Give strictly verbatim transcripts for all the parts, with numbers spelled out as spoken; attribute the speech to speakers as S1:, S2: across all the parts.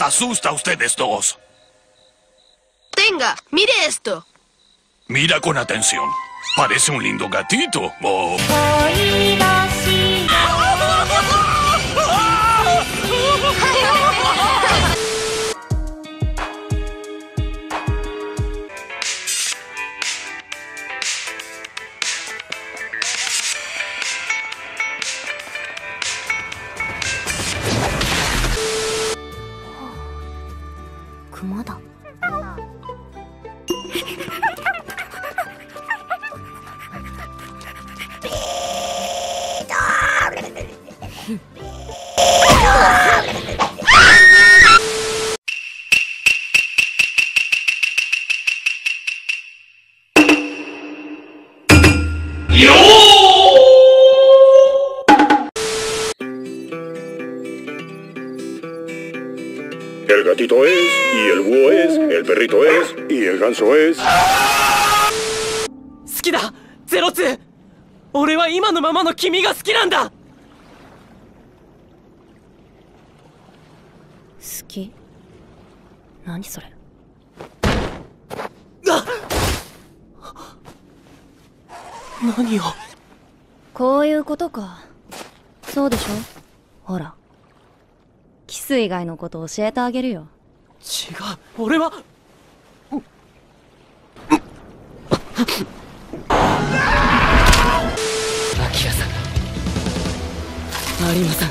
S1: asusta a ustedes dos?
S2: Tenga, mire esto.
S1: Mira con atención. Parece un lindo gatito. Oh.
S3: Kumada.
S4: El gatito es, y el búho es, el perrito es, y el ganso es.
S5: 好きだゼロツー。俺は今のままの君が好きなんだ。好
S3: き？何それ？
S5: あ！何を？
S3: こういうことか。そうでしょ？ほら。キス以外のこと教えてあげるよ。
S5: 違う、俺は。アキラさん、有馬さん、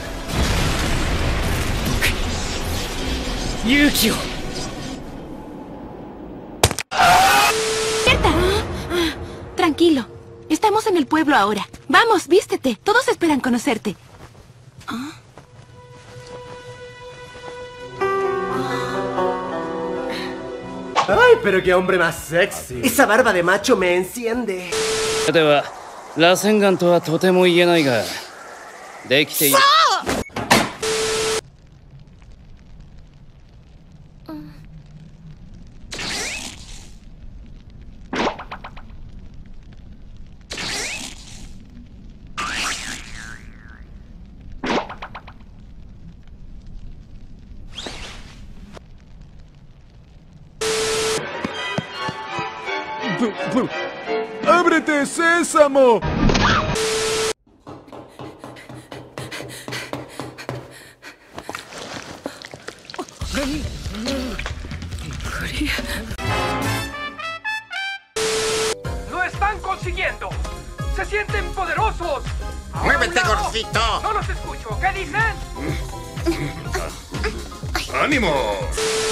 S5: 僕、勇気を。
S6: Tranquilo, estamos en el pueblo ahora. Vamos, vístete. Todos esperan conocerte. ¿Ah?
S7: ¡Ay, pero qué hombre más sexy! Esa barba de macho me enciende.
S8: では、螺旋岩とはとても言えないが、できている。
S9: ¡Ábrete, Sésamo!
S10: ¡Lo están consiguiendo! ¡Se sienten poderosos!
S11: ¡Muévete,
S10: no.
S11: gordito!
S10: ¡No los escucho! ¿Qué dicen?
S4: ¡Ánimo!